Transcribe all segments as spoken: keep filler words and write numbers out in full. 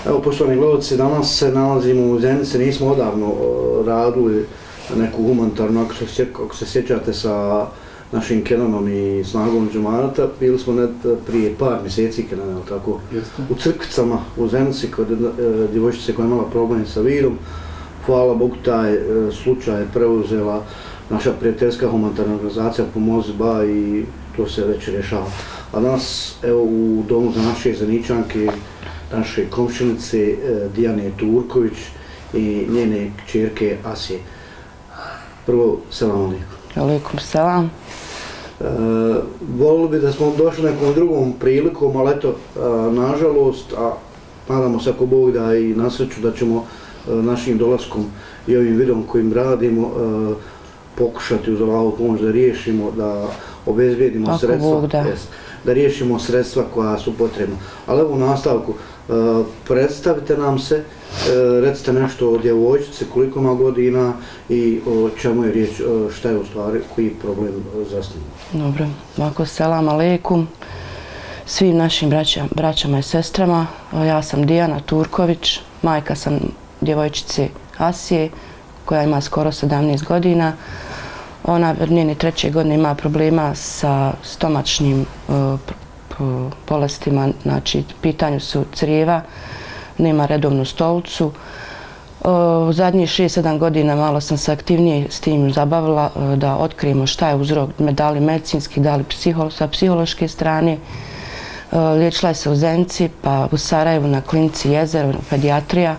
Evo, poštovani gledalci, danas se nalazimo u Zenici, nismo odavno radili neku humanitarnu, ako se, ako se sjećate sa našim Kenanom i Snagom Džemarata, bili smo net prije par mjeseci, Kenan, ali tako, u Crkvicama u Zenici, kod e, djevojčice koja je imala problem sa virom. Hvala Bogu, taj e, slučaj je preuzela naša prijateljska humanitarna organizacija Pomozi Ba i to se već rješava. A danas, evo, u domu za naše Zeničanke, naše komšinice e, Dijane Turković i njene kćerke Asije. Prvo, selam alaikum. Alaikum selam. E, volili bi da smo došli nekom drugom prilikom, ali eto, a, nažalost, a nadamo se ako Bog da i na sreću da ćemo a, našim dolaskom i ovim videom kojim radimo a, pokušati uz ovu pomoć da riješimo, da obezbijedimo ako sredstva, Bog da. Jest, da riješimo sredstva koja su potrebna. Ali evo u nastavku, a, predstavite nam se, a, recite nešto o djevojčici, koliko ima godina i o čemu je riječ, a, šta je u stvari, koji problem zasniva. Dobro, ovako selam alaikum svim našim braća, braćama i sestrama. Ja sam Dijana Turković, majka sam djevojčice Asije koja ima skoro sedamnaest godina. Ona od njene treće godine ima problema sa stomačnim uh, bolestima, znači pitanju su crijeva, nema redovnu stolicu. U zadnjih šest sedam godina malo sam se aktivnije s tim zabavila da otkrijemo šta je uzrok, da li medicinski, da li psiholo, sa psihološke strane. Liječila je se u Zenici, pa u Sarajevu na klinici Jezero, pedijatrija.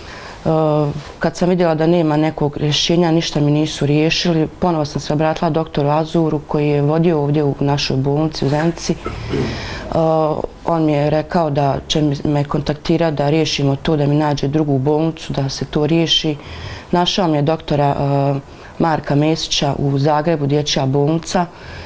Kad sam vidjela da nema nekog rješenja, ništa mi nisu riješili, ponovo sam se obratila doktoru Azuru koji je vodio ovdje u našoj bolnici u Zenici. On mi je rekao da će me kontaktirati da riješimo to, da mi nađe drugu bolnicu, da se to riješi. Našao mi je doktora Marka Mesića u Zagrebu, dječja bolnica.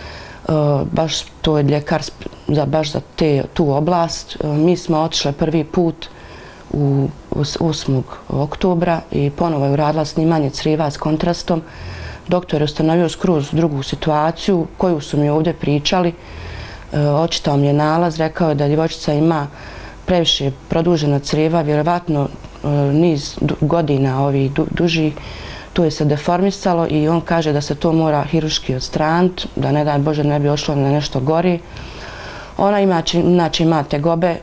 Baš to je ljekar za, baš za te, tu oblast. Mi smo otišli prvi put u osmog oktobra i ponovo je uradila snimanje crijeva s kontrastom. Doktor je ustanovio skroz drugu situaciju koju su mi ovdje pričali. Očitao mi je nalaz, rekao je da djevojčica ima previše produžena crijeva, vjerovatno niz godina ovih duži, to je se deformisalo i on kaže da se to mora hiruški odstraniti, da ne daj Bože ne bi ošlo na nešto gori. Ona ima, znači ima tegobe,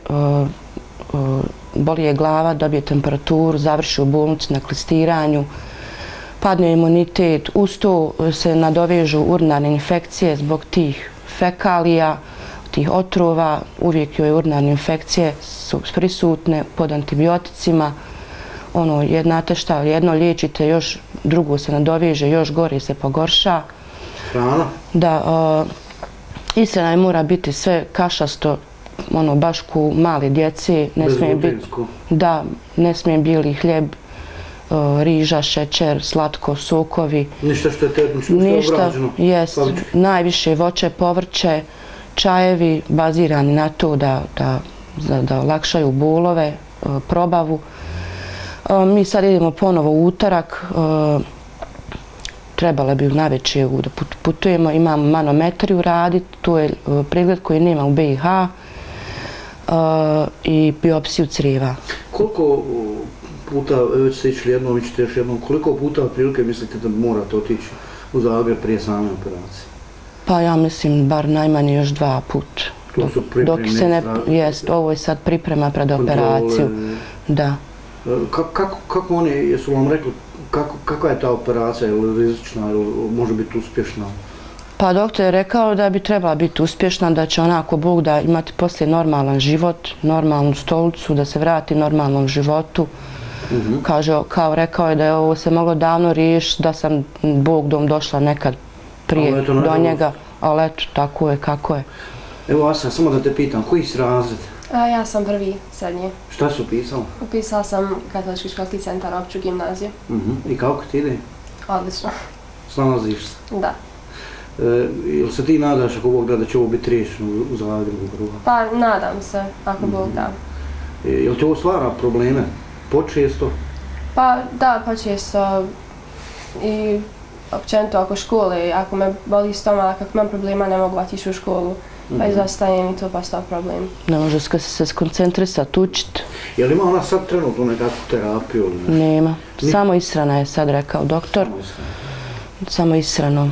boli je glava, dobije temperaturu, završi u bolnici na klistiranju, padne imunitet, uz to se nadovežu urinarne infekcije zbog tih fekalija, tih otrova, uvijek joj urinarne infekcije su prisutne pod antibioticima. Ono, znate šta, jedno liječite, još drugo se nadoveže, još gore se pogorša. Hrana? Da, uh, istina je mora biti sve kašasto, ono, baš ku male djece. Ne smije biti, da, ne smije bijeli hljeb, uh, riža, šećer, slatko, sokovi. Ništa što je termično obrađeno? Ništa, jest. Najviše voće, povrće, čajevi bazirani na to da, da, da, da olakšaju bolove, uh, probavu. Uh, mi sad idemo ponovo u utorak. Uh, trebalo bi navečer da putujemo, imamo manometriju raditi, to je uh, pregled koji nema u B i H. Uh, i biopsiju crijeva. Koliko puta, već ste išli jednom, vi ćete još jednom, koliko puta prilike mislite da morate otići u Zagreb prije same operacije? Pa ja mislim bar najmanje još dva puta. To su pripremne strane? Jest, ovo je sad priprema pred operaciju. Da. Kako, kako oni, jesu vam rekli, kako, kakva je ta operacija, je li rizična, ili može biti uspješna? Pa doktor je rekao da bi trebala biti uspješna, da će onako Bog da imati poslije normalan život, normalnu stolicu, da se vrati normalnom životu. Uh-huh. Kaže, kao rekao je da je ovo se moglo davno riješiti, da sam Bog dom došla nekad prije eto, do njega, ali eto, tako je kako je. Evo Asa, samo da te pitam, koji si razred? A, ja sam prvi, srednji. Šta si upisala? Upisala sam Katolički školski centar, opću gimnaziju. Uh-huh. I kako ti ide? Odlično. Snalaziš se? Da. E, jel se ti nadaš ako Bog da da će ovo biti riješeno u Zagrebu? Pa nadam se, ako Bog da. E, jel ti ovo stvara probleme? Počesto? Pa da, počesto. I općenito oko škole, ako me boli stomak, ako imam problema ne mogu otići u školu. pa izostajem i to postao problem. Ne može se skoncentrisati, učiti. Je li ima ona sad trenutno nekakvu terapiju ili nešto? Nema. Samo ishrana je sad rekao doktor. Samo ishrana. Samo ishrano.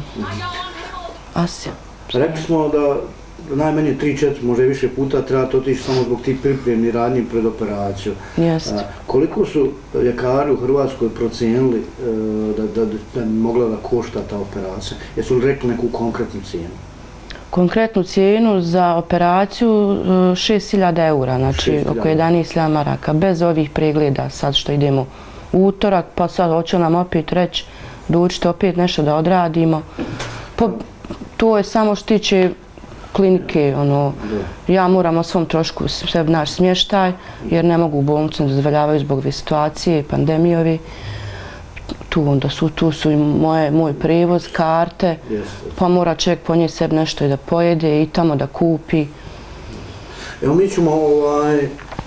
Asja. Rekli smo da najmanje tri četiri, možda i više puta trebate otići samo zbog tih pripremnih radnji pred operaciju. Jest. Koliko su ljekari u Hrvatskoj procijenili da, da, da bi mogla da košta ta operacija? Jesu li rekli neku konkretnu cijenu? Konkretnu cijenu za operaciju šest hiljada eura, znači oko jedanaest hiljada maraka, bez ovih pregleda sad što idemo u utorak, pa sad hoće nam opet reći dođite opet nešto da odradimo. Po, to je samo što tiče klinike, ono, ja moram o svom trošku sebi naš smještaj, jer ne mogu u bolnicu, ne dozvoljavaju zbog ove situacije, pandemijovi. Tu onda su, tu su i moje, moj prevoz, karte, pa mora čovjek ponijeti sebi nešto i da pojede i tamo da kupi. Evo mi ćemo ovaj,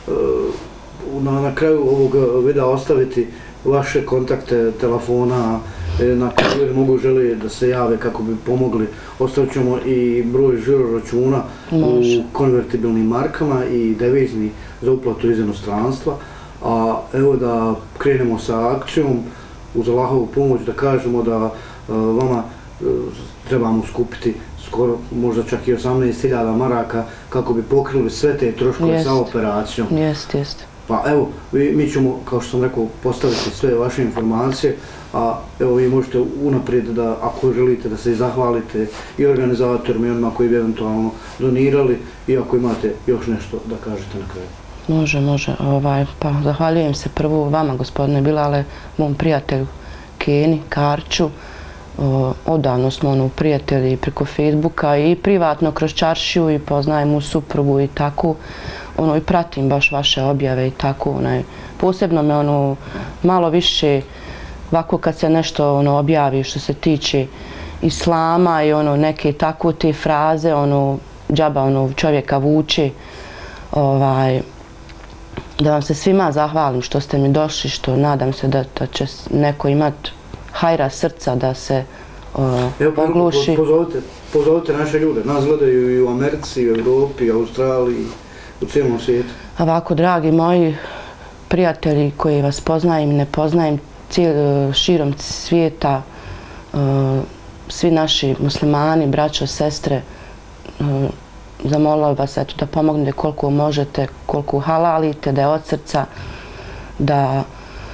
na, na kraju ovog videa ostaviti vaše kontakte, telefona, na koji mogu želi da se jave kako bi pomogli. Ostavit ćemo i broj žiro računa u konvertibilnim markama i devizni za uplatu iz inostranstva. A evo da krenemo sa akcijom uz Allahovu pomoć, da kažemo da vama trebamo skupiti skoro možda čak i osamnaest hiljada maraka kako bi pokrili sve te troškove sa operacijom. Jest, jest. Pa evo, mi ćemo, kao što sam rekao, postaviti sve vaše informacije, a evo vi možete unaprijed da, ako želite, da se i zahvalite i organizatorima i onima koji bi eventualno donirali i ako imate još nešto da kažete na kraju. Može, može. Ovaj, pa zahvaljujem se prvo vama, gospodine Bilale, mom prijatelju Keni, Karču. O, odavno smo ono, prijatelji preko Facebooka i privatno kroz čaršiju i poznajem mu suprugu i tako. Ono, i pratim baš vaše objave i tako. Onaj, posebno me ono, malo više, ovako kad se nešto ono, objavi što se tiče islama i ono, neke tako te fraze, ono, džaba ono, čovjeka vuče, ovaj, da vam se svima zahvalim što ste mi došli, što nadam se da, da će neko imati hajra srca da se uh, Evo, ogluši. Pozovite, pozovite naše ljude. Nas gledaju i u Americi, i u Evropi, i u Australiji, u cijelom svijetu. Ovako, dragi moji prijatelji koji vas poznajem i ne poznajem cijel, širom svijeta, uh, svi naši muslimani, braćo, sestre, uh, zamolila vas eto, da pomognete koliko možete, koliko halalite, da je od srca, da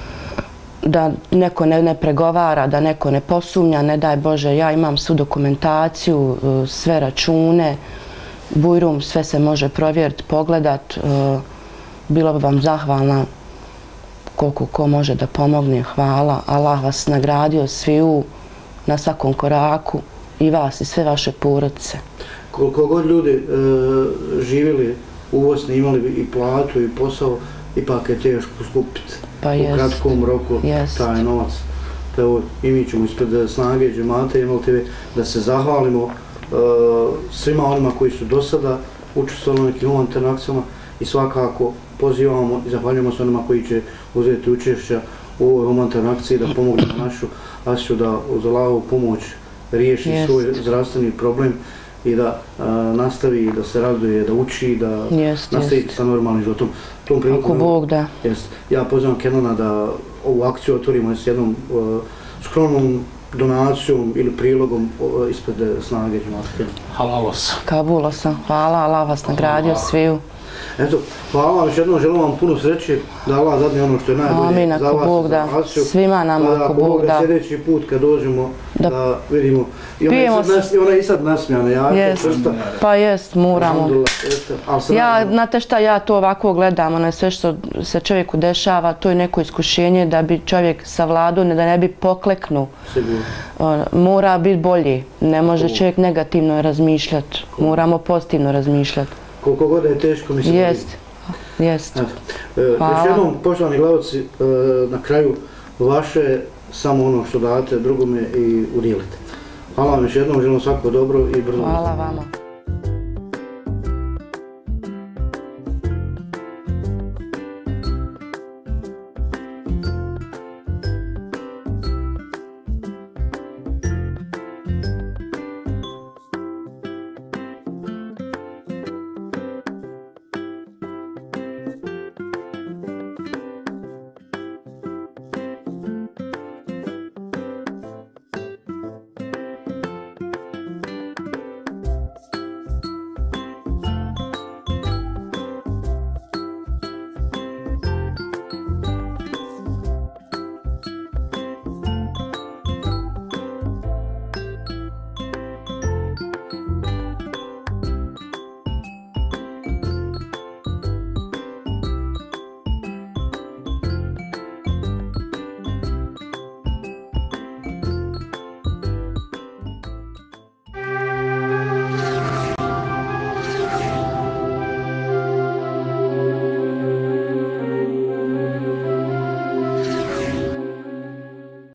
da neko ne, ne pregovara, da neko ne posumnja, ne daj Bože, ja imam svu dokumentaciju, sve račune, bujrum, sve se može provjeriti, pogledat. Bilo bi vam zahvalna koliko ko može da pomogne, hvala. Allah vas nagradio sviju na svakom koraku i vas i sve vaše porodice. Koliko god ljudi e, živjeli u Bosni, imali bi i platu i posao, ipak je teško skupiti pa u kratkom roku jest. taj novac. Evo, i mi ćemo ispred Snage Džemata i M L T V da se zahvalimo uh, svima onima koji su do sada učestvovali u nekim humanitarnim akcijama i svakako pozivamo i zahvaljujemo se onima koji će uzeti učešća u ovoj humanitarnoj akciji da pomogu našu Asiju da uz Allahovu pomoć riješi yes. svoj zdravstveni problem i da uh, nastavi, da se raduje, da uči, da yes, nastavi yes. sa normalnim životom. Tom prilikom, ako Bog da. Jest, ja pozivam Kenona da ovu akciju otvorimo s jednom uh, skromnom donacijom ili prilogom uh, ispred Snage Džemata. Halalo sam. Kabulo sam. Hvala, Allah vas nagradio sviju. Eto, hvala vam još jednom, želim vam puno sreće, da Allah dadne ono što je najbolje Amin, za vas, Bog da. za Asiju. Svima nam, pa, ako Bog da. Sljedeći put kad dođemo da, da vidimo. I ona, Pijemo je sad, nas, ona je i sad nasmijana, ja jest. Čvrsta. Pa jest, moramo. Ja, nam... znate šta, ja to ovako gledam, ono sve što se čovjeku dešava, to je neko iskušenje da bi čovjek savladao, da ne bi pokleknuo. Sigurno. Mora biti bolji, ne može Kogu. čovjek negativno razmišljati, moramo pozitivno razmišljati. Koliko god je teško, mislim. Jest, jest. E, još jednom, poštovani gledalci, na kraju vaše samo ono što date drugome i udjelite. Hvala vam još jednom, želim svako dobro i brzo. Hvala vama.